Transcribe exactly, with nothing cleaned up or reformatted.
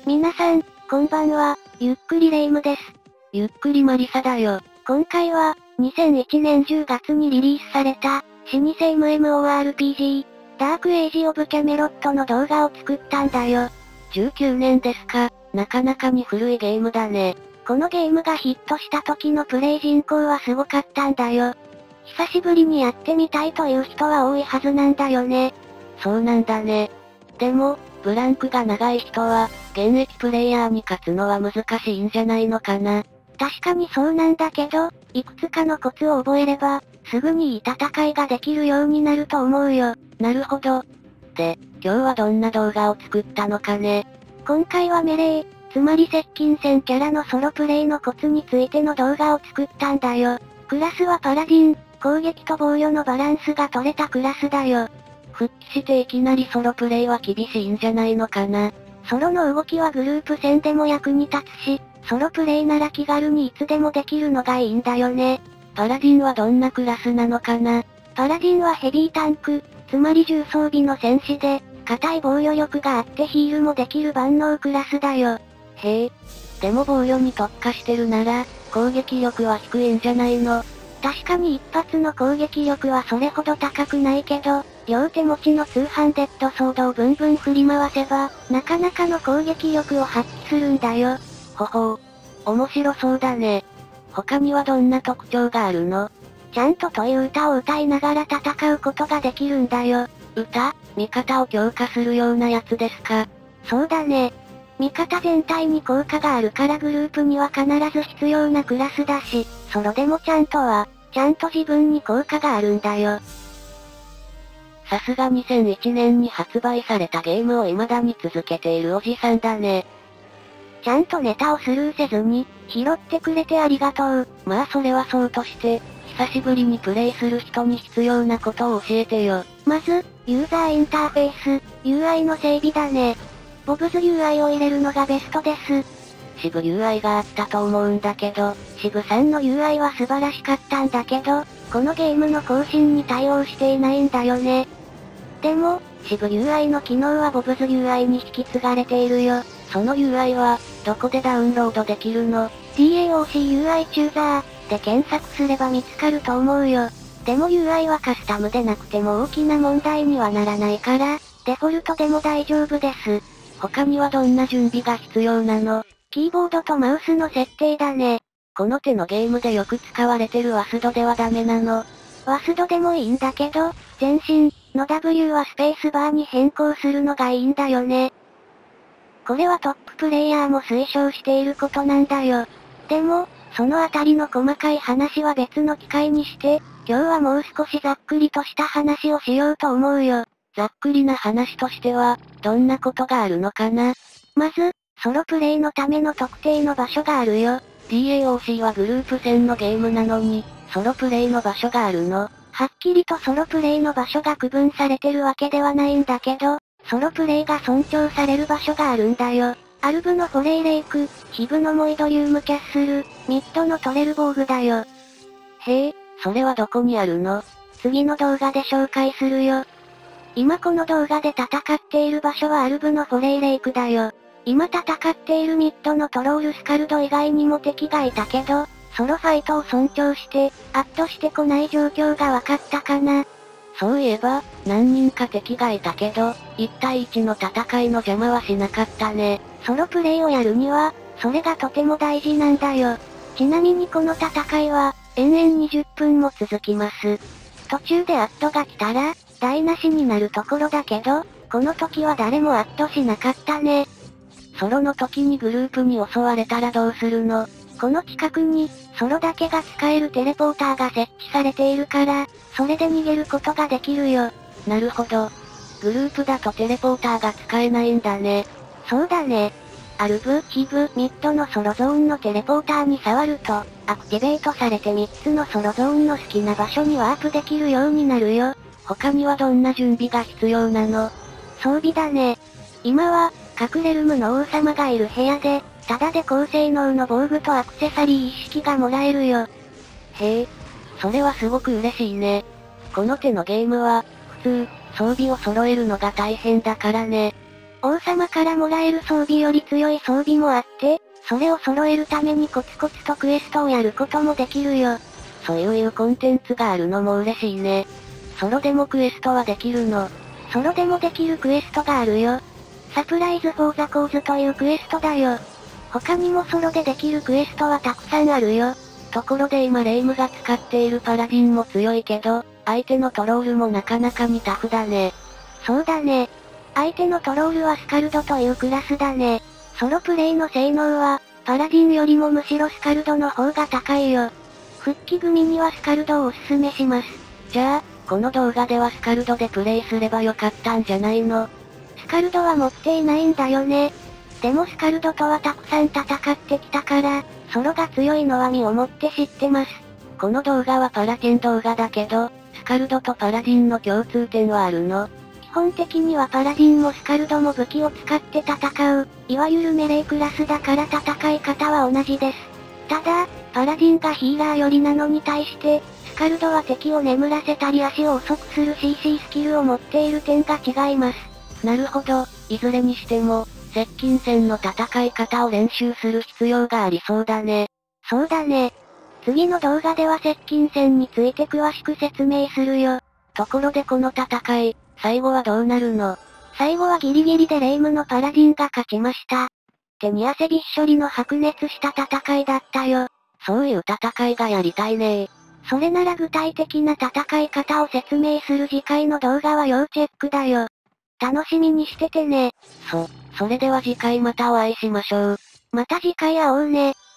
皆さん、こんばんは、ゆっくりレ夢ムです。 ゆっくりマリサだよ。 今回は、にせんいちねんじゅうがつにリリースされた、老舗 エムエムオーアールピージー、ダークエイジ・オブ・キャメロットの動画を作ったんだよ。 じゅうきゅうねんですか、なかなかに古いゲームだね。 このゲームがヒットした時のプレイ人口はすごかったんだよ。久しぶりにやってみたいという人は多いはずなんだよね。 そうなんだね。でも、ブランクが長い人は、現役プレイヤーに勝つのは難しいんじゃないのかな。 確かにそうなんだけど、いくつかのコツを覚えれば、すぐにいい戦いができるようになると思うよ。 なるほど。で、今日はどんな動画を作ったのかね。 今回はメレー、つまり接近戦キャラのソロプレイのコツについての動画を作ったんだよ。クラスはパラディン、攻撃と防御のバランスが取れたクラスだよ。 復帰していきなりソロプレイは厳しいんじゃないのかな。 ソロの動きはグループ戦でも役に立つし、ソロプレイなら気軽にいつでもできるのがいいんだよね。 パラディンはどんなクラスなのかな。 パラディンはヘビータンク、つまり重装備の戦士で、硬い防御力があってヒールもできる万能クラスだよ。 へえ。でも防御に特化してるなら、攻撃力は低いんじゃないの。 確かに一発の攻撃力はそれほど高くないけど、両手持ちの通販デッドソードをブンブン振り回せば、なかなかの攻撃力を発揮するんだよ。 ほほう。面白そうだね。他にはどんな特徴があるの？ ちゃんとという歌を歌いながら戦うことができるんだよ。 歌？味方を強化するようなやつですか？ そうだね。味方全体に効果があるからグループには必ず必要なクラスだし、ソロでもちゃんとは、ちゃんと自分に効果があるんだよ。 さすがにせんいちねんに発売されたゲームを未だに続けているおじさんだね。 ちゃんとネタをスルーせずに、拾ってくれてありがとう。 まあそれはそうとして、久しぶりにプレイする人に必要なことを教えてよ。 まず、ユーザーインターフェース、ユーアイ の整備だね。ボブズ ユーアイ を入れるのがベストです。 シブ ユーアイ があったと思うんだけど、 シブさんの ユーアイ は素晴らしかったんだけど、このゲームの更新に対応していないんだよね。でも、シブ ユーアイ の機能はボブズ ユーアイ に引き継がれているよ。 その ユーアイ は、どこでダウンロードできるの？ ディーエーオーシーユーアイ チューザーで検索すれば見つかると思うよ。でも ユーアイ はカスタムでなくても大きな問題にはならないから、デフォルトでも大丈夫です。 他にはどんな準備が必要なの？ キーボードとマウスの設定だね。 この手のゲームでよく使われてるワスドではダメなの？ ワスドでもいいんだけど、前進の ダブリュー はスペースバーに変更するのがいいんだよね。これはトッププレイヤーも推奨していることなんだよ。でも、そのあたりの細かい話は別の機会にして、今日はもう少しざっくりとした話をしようと思うよ。 ざっくりな話としては、どんなことがあるのかな？ まず、ソロプレイのための特定の場所があるよ。 ディーエーオーシー はグループ戦のゲームなのに、ソロプレイの場所があるの？ はっきりとソロプレイの場所が区分されてるわけではないんだけど、ソロプレイが尊重される場所があるんだよ。アルブのフォレイレイク、ヒブのモイドリウムキャッスル、ミッドのトレルボーグだよ。 へえ、それはどこにあるの？ 次の動画で紹介するよ。今この動画で戦っている場所はアルブのフォレイレイクだよ。今戦っているミッドのトロールスカルド以外にも敵がいたけど、ソロファイトを尊重して、アッとしてこない状況がわかったかな。 そういえば、何人か敵がいたけど、いち対いちの戦いの邪魔はしなかったね。 ソロプレイをやるには、それがとても大事なんだよ。ちなみにこの戦いは、延々にじゅっぷんも続きます。途中でアットが来たら、台無しになるところだけど、この時は誰もアットしなかったね。 ソロの時にグループに襲われたらどうするの？ この近くに、ソロだけが使えるテレポーターが設置されているから、それで逃げることができるよ。 なるほど。グループだとテレポーターが使えないんだね。 そうだね。アルブ、ヒブ、ミッドのソロゾーンのテレポーターに触ると、アクティベートされてみっつのソロゾーンの好きな場所にワープできるようになるよ。 他にはどんな準備が必要なの？ 装備だね。今は、隠れルムの王様がいる部屋で、ただで高性能の防具とアクセサリー一式がもらえるよ。 へえ、それはすごく嬉しいね。この手のゲームは、普通、装備を揃えるのが大変だからね。 王様からもらえる装備より強い装備もあって、それを揃えるためにコツコツとクエストをやることもできるよ。 そういうコンテンツがあるのも嬉しいね。ソロでもクエストはできるの？ ソロでもできるクエストがあるよ。サプライズ・フォー・ザ・コーズというクエストだよ。他にもソロでできるクエストはたくさんあるよ。 ところで今レイムが使っているパラディンも強いけど、相手のトロールもなかなかにタフだね。 そうだね。相手のトロールはスカルドというクラスだね。ソロプレイの性能は、パラディンよりもむしろスカルドの方が高いよ。復帰組にはスカルドをおすすめします。 じゃあ、この動画ではスカルドでプレイすればよかったんじゃないの？ スカルドは持っていないんだよね。でもスカルドとはたくさん戦ってきたから、ソロが強いのは身をもって知ってます。 この動画はパラチェン動画だけど、スカルドとパラディンの共通点はあるの？ 基本的にはパラディンもスカルドも武器を使って戦う、いわゆるメレークラスだから戦い方は同じです。ただ、パラディンがヒーラー寄りなのに対して、スカルドは敵を眠らせたり足を遅くする シーシー スキルを持っている点が違います。 なるほど、いずれにしても、接近戦の戦い方を練習する必要がありそうだね。 そうだね。次の動画では接近戦について詳しく説明するよ。 ところでこの戦い、最後はどうなるの？ 最後はギリギリでレイムのパラディンが勝ちました。手に汗びっしょりの白熱した戦いだったよ。 そういう戦いがやりたいね。 それなら具体的な戦い方を説明する次回の動画は要チェックだよ。楽しみにしててね。 そ、それでは次回またお会いしましょう。 また次回会おうね。